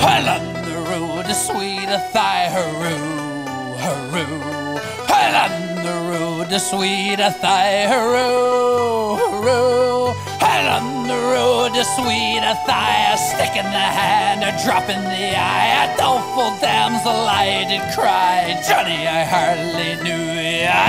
Well, on the road to sweet thigh, hurroo, hurroo. Well, on the road to sweet thigh, hurroo, hurroo. Well, on the road to sweet thigh, a stick in the hand, a drop in the eye, a doleful damsel I did cry. Johnny, I hardly knew ya.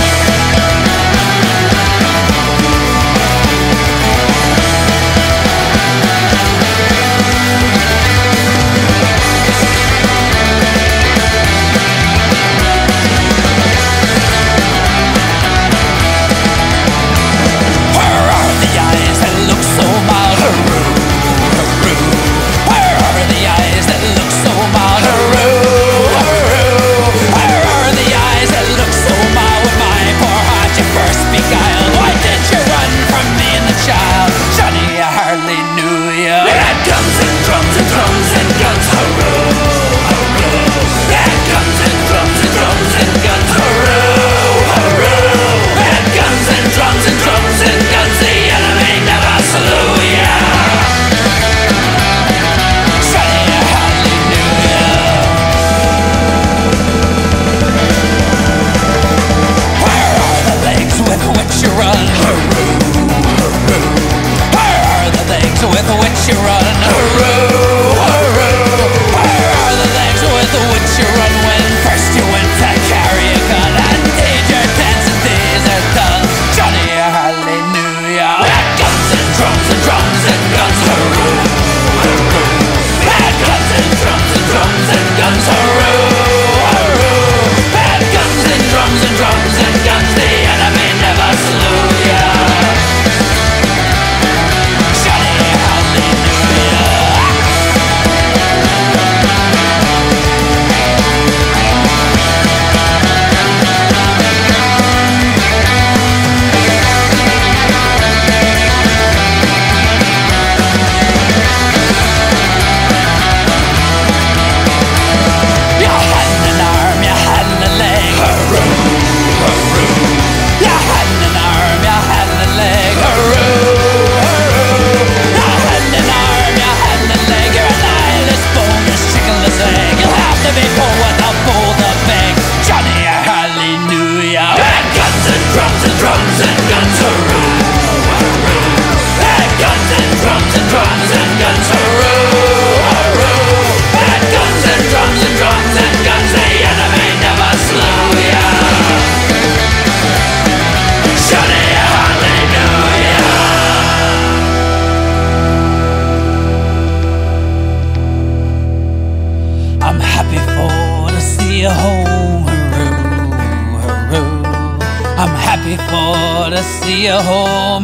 I'm happy for to see you home,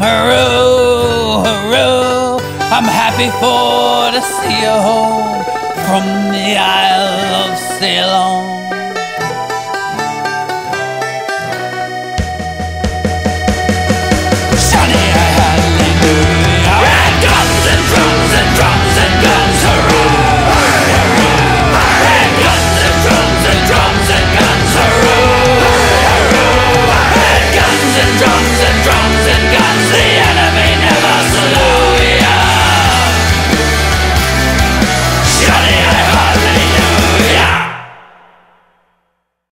hurroo, hurroo. I'm happy for to see you home from the Isle of Ceylon.